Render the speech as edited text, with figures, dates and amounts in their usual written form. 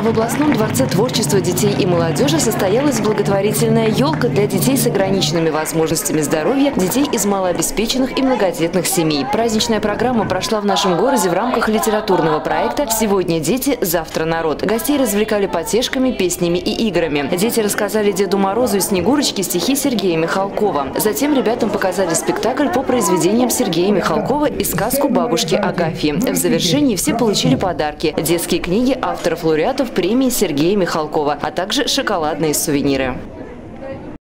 В областном дворце творчества детей и молодежи состоялась благотворительная елка для детей с ограниченными возможностями здоровья, детей из малообеспеченных и многодетных семей. Праздничная программа прошла в нашем городе в рамках литературного проекта «Сегодня дети, завтра народ». Гостей развлекали потешками, песнями и играми. Дети рассказали Деду Морозу и Снегурочке стихи Сергея Михалкова. Затем ребятам показали спектакль по произведениям Сергея Михалкова и сказку бабушки Агафьи. В завершении все получили подарки – детские книги авторов-лауреатов премии Сергея Михалкова, а также шоколадные сувениры.